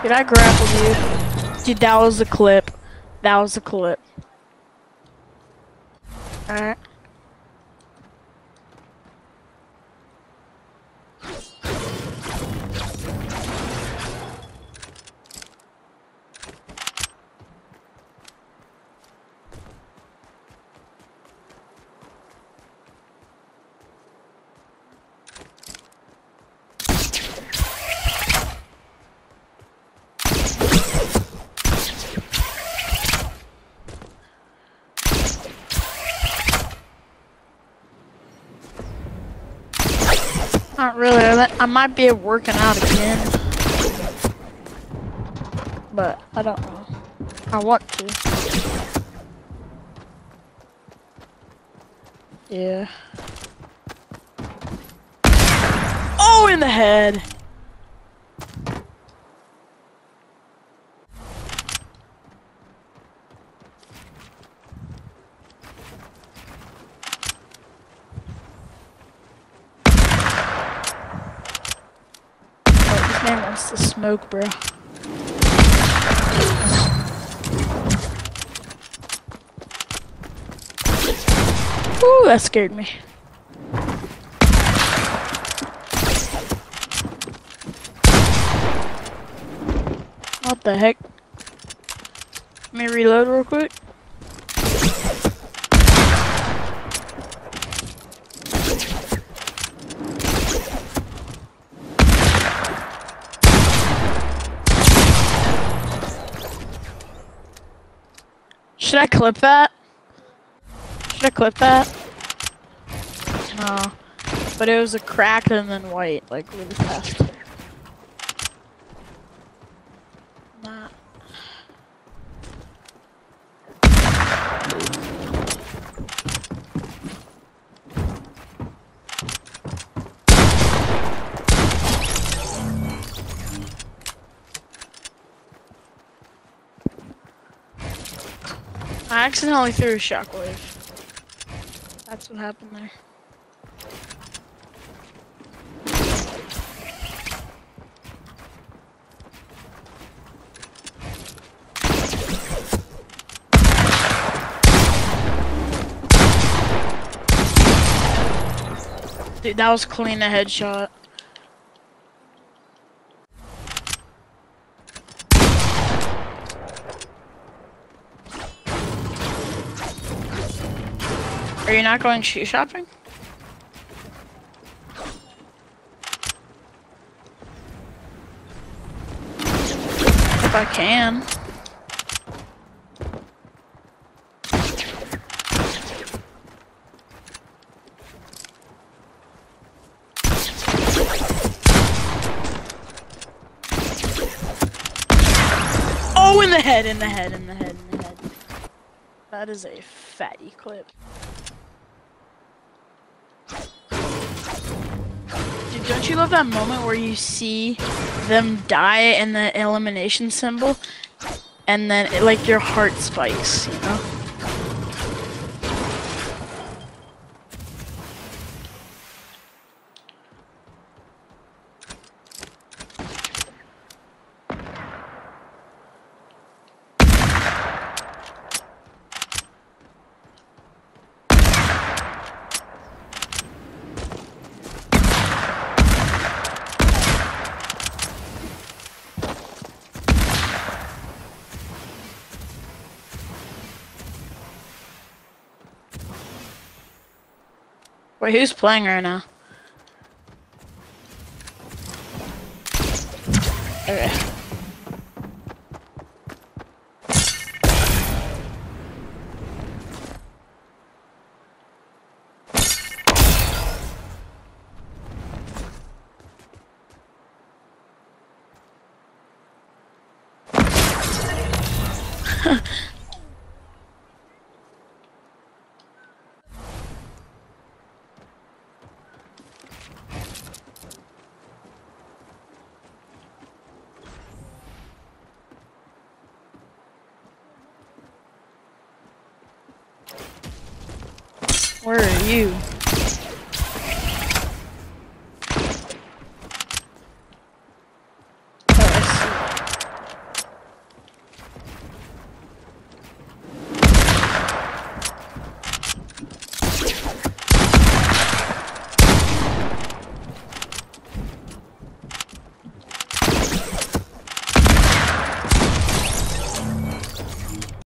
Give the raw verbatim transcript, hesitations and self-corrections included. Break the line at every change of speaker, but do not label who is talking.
Dude, I grappled you. Dude, that was the clip. That was the clip. Alright. Not really. I might be working out again, but I don't know. I want to. Yeah. Oh, in the head. Man wants to smoke, bro. Ooh, that scared me. What the heck? Let me reload real quick. Should I clip that? Should I clip that? No. But it was a crack and then white, like really fast. Nah. I accidentally threw a shockwave. That's what happened there. Dude, that was clean a headshot. Are you not going shoe shopping? If I can. Oh, in the head, in the head, in the head, in the head. That is a fatty clip. Dude, don't you love that moment where you see them die in the elimination symbol, and then it, like your heart spikes, you know? Wait, who's playing right now? Okay. Where are you?